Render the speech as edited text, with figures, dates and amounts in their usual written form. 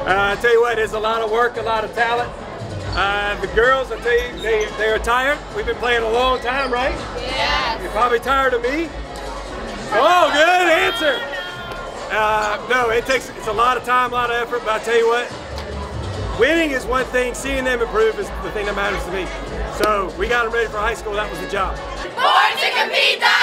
I tell you what, it's a lot of work, a lot of talent. The girls, I tell you, they are tired. We've been playing a long time, right? Yes. You're probably tired of me. Oh, good answer. No, it's a lot of time, a lot of effort, but I tell you what, winning is one thing, seeing them improve is the thing that matters to me. So we got them ready for high school, that was the job. Born to compete.